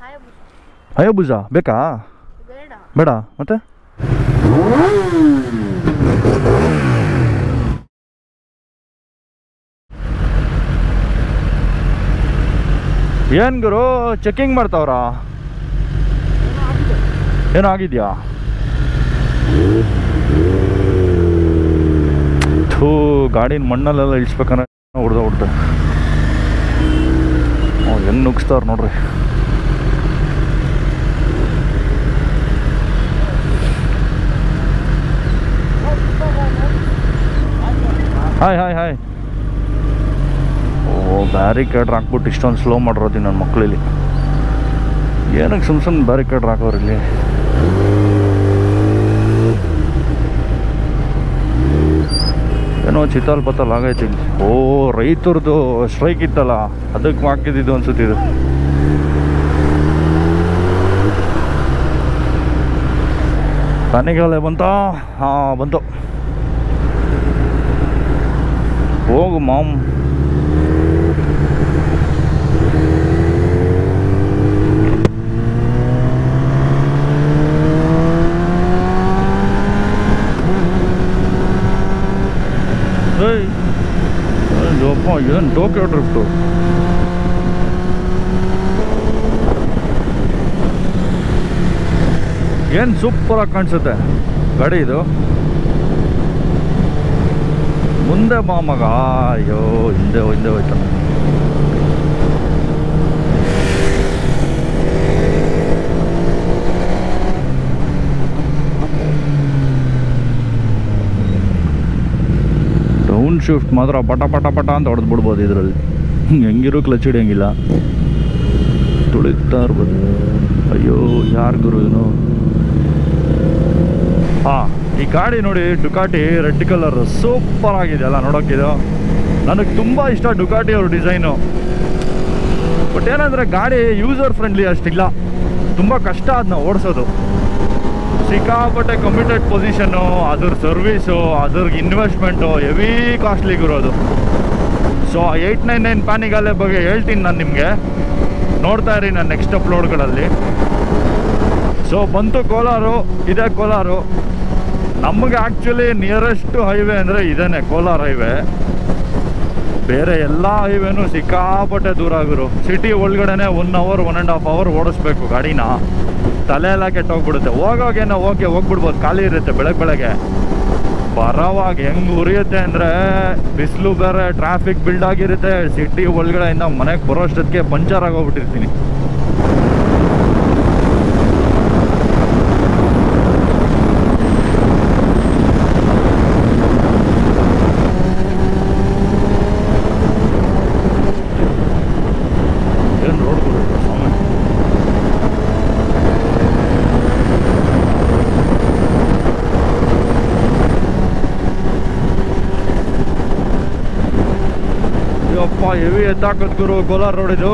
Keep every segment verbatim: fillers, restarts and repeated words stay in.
ಹಯಾಬುಸ ಬೇಕಾ? ಬೇಡ ಮತ್ತೆ ಏನ್ ಗುರು ಚೆಕಿಂಗ್ ಮಾಡ್ತಾವ್ರ? ಏನೋ ಆಗಿದ್ಯಾ? ಥೂ, ಗಾಡಿನ ಮಣ್ಣಲ್ಲೆಲ್ಲ ಇಳಿಸ್ಬೇಕನ್ನ ಹೊಡ್ದ ಹೊಡ್ದ ಹೆಂಗ್ ನುಗ್ಸ್ತಾವ್ರ ನೋಡ್ರಿ. Hi hi hi. ಓ, ಬ್ಯಾರಿಕೇಡ್ ಹಾಕ್ಬಿಟ್ಟು ಇಷ್ಟೊಂದು ಸ್ಲೋ ಮಾಡಿರೋದು ನನ್ನ ಮಕ್ಕಳಲ್ಲಿ. ಏನಕ್ಕೆ ಸುಮ್ ಸುಮ್ಮನೆ ಬ್ಯಾರಿಕೇಡ್ ಹಾಕೋರು ಇಲ್ಲಿ? ಏನೋ ಚಿತ್ತಲ್ ಪತ್ತಲ್ ಆಗೈತಿ. ಓ, ರೈತರದು ಸ್ಟ್ರೈಕ್ ಇತ್ತಲ್ಲ, ಅದಕ್ಕೆ ಹಾಕಿದ್ದು ಅನ್ಸುತ್ತಿದ್ದು. ತನಿಗಾಲೆ ಬಂತ? ಹಾಂ ಬಂತು. ಹೋಗು ಮಾಮ್. ಅಪ್ಪ ಏನು ಟೋಕಿಯೋ ಡ್ರಿಫ್ಟು. ಏನು ಸೂಪರಾಗಿ ಕಾಣಿಸುತ್ತೆ ಗಾಡಿ ಇದು. ಮುಂದೆ ಬಾ ಮಗ. ಅಯ್ಯೋ, ಹಿಂದೆ ಹಿಂದೆ ಹೋಯ್ತು. ಡೌನ್ ಶಿಫ್ಟ್ ಮಾತ್ರ ಪಟ ಪಟ ಪಟ ಅಂತ ಹೊಡೆದು ಬಿಡ್ಬೋದು ಇದರಲ್ಲಿ. ಹೆಂಗಿರೋ ಕ್ಲಚ್ ಹಿಡಿಯಂಗಿಲ್ಲ, ತುಳಿತಾ ಇರ್ಬೋದು. ಅಯ್ಯೋ, ಯಾರು ಗುರು ಏನು? ಹಾಂ, ಈ ಗಾಡಿ ನೋಡಿ, ಡುಕಾಟಿ ರೆಡ್ ಕಲರ್ ಸೂಪರ್ ಆಗಿದೆ ಅಲ್ಲ ನೋಡೋಕ್ಕಿದು. ನನಗೆ ತುಂಬ ಇಷ್ಟ ಡುಕಾಟಿ ಅವ್ರ ಡಿಸೈನು. ಬಟ್ ಏನಂದರೆ ಗಾಡಿ ಯೂಸರ್ ಫ್ರೆಂಡ್ಲಿ ಅಷ್ಟಿಲ್ಲ, ತುಂಬ ಕಷ್ಟ ಅದನ್ನ ಓಡಿಸೋದು. ಸಿಕ್ಕಾಪಟ್ಟೆ ಕಮಿಟೆಡ್ ಪೊಸಿಷನ್ನು, ಅದ್ರ ಸರ್ವೀಸು, ಅದ್ರ ಇನ್ವೆಸ್ಟ್ಮೆಂಟು ಹೆವಿ ಕಾಸ್ಟ್ಲಿಗಿರೋದು. So eight nine nine Panigale ಬಗ್ಗೆ ಹೇಳ್ತೀನಿ ನಾನು ನಿಮಗೆ, ನೋಡ್ತಾ ಇರಿ ನಾನು ನೆಕ್ಸ್ಟ್ ಅಪ್ಲೋಡ್ಗಳಲ್ಲಿ. ಸೊ ಬಂತು ಕೋಲಾರು, ಇದೇ ಕೋಲಾರು. ನಮಗೆ ಆ್ಯಕ್ಚುಲಿ ನಿಯರೆಸ್ಟ್ ಹೈವೇ ಅಂದರೆ ಇದೇನೆ, ಕೋಲಾರ ಹೈವೇ. ಬೇರೆ ಎಲ್ಲ ಹೈವೇನೂ ಸಿಕ್ಕಾಪಟ್ಟೆ ದೂರ ಆಗಿರು. ಸಿಟಿ ಒಳಗಡೆನೆ one hour one and half hour ಓಡಿಸ್ಬೇಕು ಗಾಡಿನ. ತಲೆ ಎಲ್ಲ ಕೆಟ್ಟೋಗ್ಬಿಡುತ್ತೆ. ಹೋಗೋಗೇನೋ ಓಕೆ ಹೋಗ್ಬಿಡ್ಬೋದು, ಖಾಲಿ ಇರುತ್ತೆ ಬೆಳಗ್ಗೆ ಬೆಳಗ್ಗೆ. ಬರೋವಾಗ ಹೆಂಗೆ ಉರಿಯುತ್ತೆ ಅಂದರೆ, ಬಿಸಿಲು ಬೇರೆ, ಟ್ರಾಫಿಕ್ ಬಿಲ್ಡ್ ಆಗಿರುತ್ತೆ. ಸಿಟಿ ಒಳಗಡೆಯಿಂದ ಮನೆಗೆ ಬರೋಷ್ಟೊತ್ತಿಗೆ ಪಂಚರ್ ಆಗೋಗ್ಬಿಟ್ಟಿರ್ತೀನಿ. ಹೆವಿ ಎತ್ತಾಕತ್ ಗುರು ಕೋಲಾರ ರೋಡ್ ಇದು.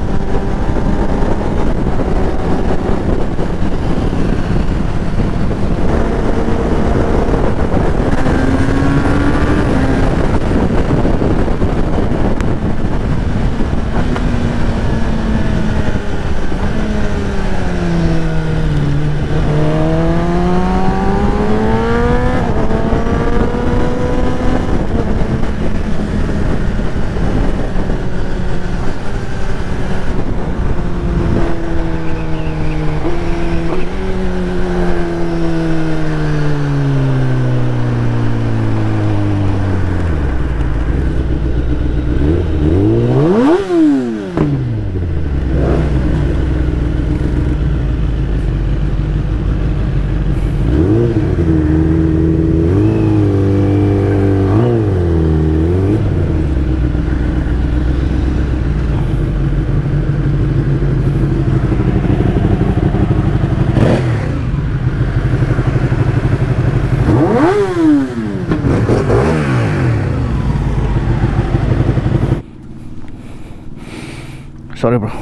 ಸಾರಿ ಬ್ರೋ,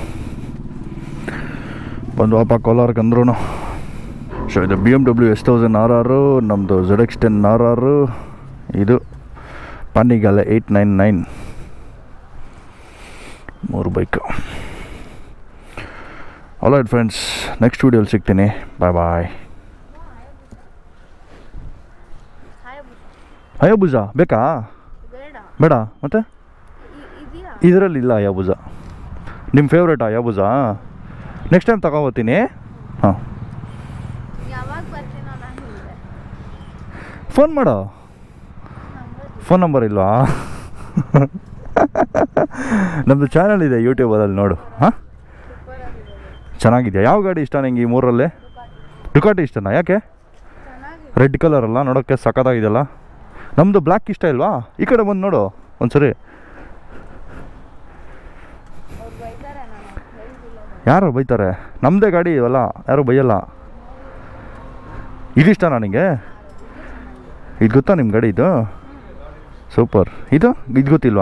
ಬಂದ್ವಪ್ಪ ಕೋಲಾರಕ್ಕೆ ಅಂದ್ರೂ. ಸೊ ಇದು B M W S thousand R R, ನಮ್ಮದು Z X ten R R, ಇದು ಪಾನಿಗಾಲೆ ಏಯ್ಟ್ ನೈನ್ ನೈನ್, ಮೂರು bike. All right friends, next ವೀಡಿಯೋಲಿ ಸಿಗ್ತೀನಿ. ಬಾಯ್ ಬಾಯ್. ಹಯಾಬುಸ ಬೇಕಾ? ಬೇಡ. ಮತ್ತೆ ಇದರಲ್ಲಿಲ್ಲ ಹಯಾಬುಸ. ನಿಮ್ಮ ಫೇವ್ರೇಟಾ ಹಯಾಬುಸ? Next time ತಗೊಬತ್ತೀನಿ. ಹಾಂ, ಫೋನ್ ಮಾಡೋ. ಫೋನ್ ನಂಬರ್ ಇಲ್ವಾ? ನಮ್ಮದು ಚಾನಲ್ ಇದೆ ಯೂಟ್ಯೂಬಲ್ಲಿ ನೋಡು. ಹಾಂ, ಚೆನ್ನಾಗಿದೆಯಾ? ಯಾವ ಗಾಡಿ ಇಷ್ಟ ನಿಂಗೆ ಈ ಮೂರಲ್ಲೇ? ಡುಕಾಟಿ ಇಷ್ಟನಾ? ಯಾಕೆ? ರೆಡ್ ಕಲರ್ ಅಲ್ಲ, ನೋಡೋಕ್ಕೆ ಸಖತ್ತಾಗಿದೆಯಲ್ಲ. ನಮ್ಮದು ಬ್ಲ್ಯಾಕ್ ಇಷ್ಟ ಇಲ್ವಾ? ಈ ಕಡೆ ಬಂದು ನೋಡು ಒಂದ್ಸರಿ. ಯಾರು ಬೈತಾರೆ? ನಮ್ಮದೇ ಗಾಡಿ ಇವಲ್ಲ, ಯಾರು ಬೈಯಲ್ಲ. ಇದಿಷ್ಟ ನನಗೆ. ಇದು ಗೊತ್ತಾ ನಿಮ್ಮ ಗಾಡಿ? ಇದು ಸೂಪರ್. ಇದು ಇದು ಗೊತ್ತಿಲ್ವಾ?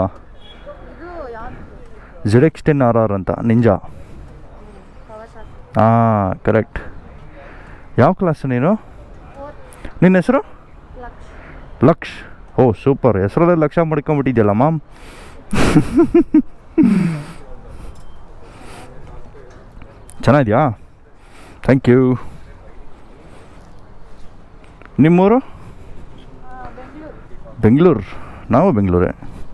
Z X ten R R ಅಂತ, ನಿಂಜಾ. ಹಾಂ, ಕರೆಕ್ಟ್. ಯಾವ ಕ್ಲಾಸ್ ನೀನು? ನಿನ್ನ ಹೆಸರು? ಲಕ್ಷ್. ಓ ಸೂಪರ್, ಹೆಸರಲ್ಲೇ ಲಕ್ಷ ಮಾಡ್ಕೊಂಬಿಟ್ಟಿದ್ಯಲ್ಲ ಮಾಮ್. ಚೆನ್ನಾಗಿದೆಯಾ? Thank you. ನಿಮ್ಮೂರು? ಬೆಂಗಳೂರು. ನಾವು ಬೆಂಗಳೂರೇ.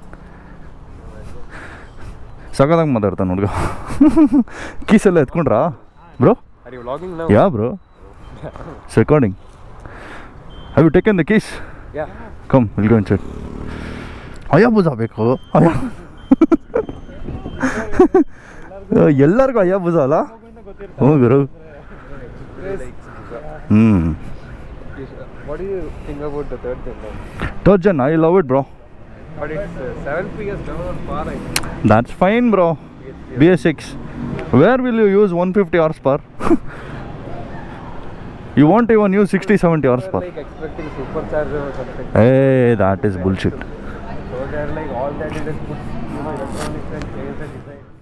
ಸಗದಾಗ ಮಾತಾಡ್ತಾನೆ ಹುಡುಗ. ಕೀಸೆಲ್ಲ ಎತ್ಕೊಂಡ್ರಾ ಬ್ರೋ? ಯಾ bro? Recording. Have you taken the keys? Come will go inside. Hayabusa ಬೇಕು? ಅಯ್ಯ, ಎಲ್ಲರಿಗೂ ಹಯಾಬುಸ ಅಲ್ಲ? ಹ್ಞೂ ಗುರು. ಹ್ಞೂ. What do you think about the third gen? Third gen, I love it, bro. But it's uh, seven P S down far, I think. That's fine, bro. B S six. Where will you use one hundred fifty horsepower? You won't even use sixty seventy horsepower. Like expecting supercharger or something. Hey, that is bullshit. So they're like all that is just put, you know, electronics and change the design.